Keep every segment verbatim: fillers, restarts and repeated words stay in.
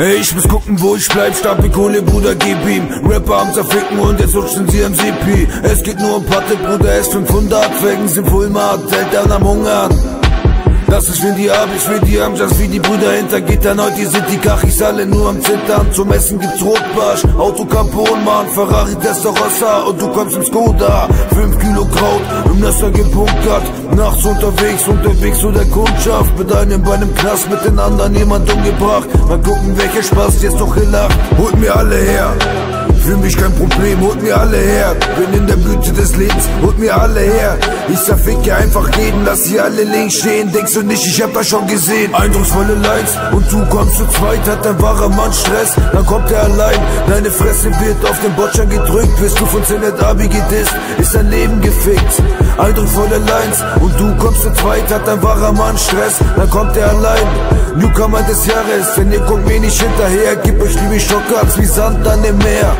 Ey, ich muss gucken, wo ich bleib, Stapel Kohle, Bruder, gib ihm. Rapper am Zerficken und jetzt rutschen sie am C P. Es geht nur um Patte, Bruder, S fünfhundert. Felgen sind Fullmarkt, Eltern am Hungern. Das ist für die ab, ich will die haben, just wie die Brüder hinter Gittern. Heute sind die Kachis alle nur am Zittern. Zum Essen gibt's Rotbarsch, Auto Capone, Mann, Ferrari Testarossa und du kommst im Skoda. Fünf Kilo Kraut, im Messer gebunkert. Nachts unterwegs, unterwegs zu der Kundschaft. Mit einem bei einem Knast, mit den anderen jemand umgebracht. Mal gucken, welcher Spaß jetzt doch gelacht. Holt mir alle her, für mich kein Problem, holt mir alle her. Bin in der Blüte des Lebens, holt mir alle her. Ich zerficke einfach jeden, lass sie alle links stehen. Denkst du nicht, ich hab das schon gesehen? Eindrucksvolle Lines und du kommst zu zweit. Hat ein wahrer Mann Stress, dann kommt er allein. Deine Fresse wird auf den Botschern gedrückt. Bist du von Zenet Abi gedisst, ist dein Leben gefickt. Eindrucksvolle Lines und du kommst zu zweit. Hat ein wahrer Mann Stress, dann kommt er allein. Newcomer des Jahres, denn ihr kommt mir nicht hinterher. Gib euch liebe Schockarts wie Sand an dem Meer.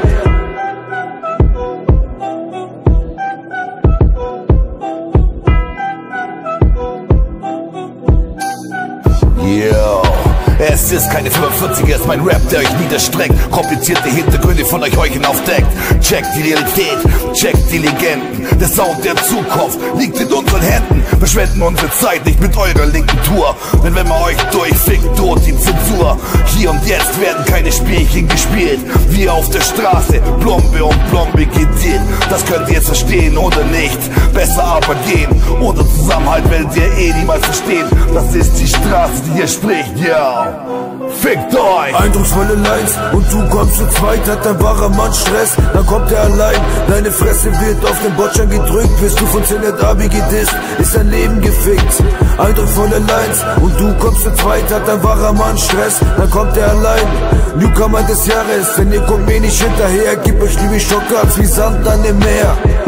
Yo, es ist keine fünfundvierziger, es ist mein Rap, der euch niederstreckt. Komplizierte Hintergründe von euch Heucheln aufdeckt. Checkt die Realität, checkt die Legenden. Der Sound der Zukunft liegt in unseren Händen. Verschwenden unsere Zeit nicht mit eurer linken Tour. Denn wenn man euch durchfickt, droht die Zensur. Hier und jetzt werden keine Spielchen gespielt. Wir auf der Straße, Blombe und Blombe gedealt. Das könnt ihr jetzt verstehen oder nicht. Besser aber gehen. Unser Zusammenhalt werdet ihr eh niemals verstehen. Das ist die Straße, die hier spricht, ja. Fickt euch! Eindrucksvolle Lines und du kommst zu zweit. Hat ein wahrer Mann Stress, dann kommt er allein. Deine Fresse wird auf den Botschern gedrückt. Bist du von Zenet Abi gedisst, ist dein Leben gefickt. Eindrucksvolle Lines und du kommst zu zweit. Hat ein wahrer Mann Stress, dann kommt er allein. Newcomer des Jahres, denn ihr kommt mir nicht hinterher. Gib euch liebe Schockarts wie Sand an dem Meer.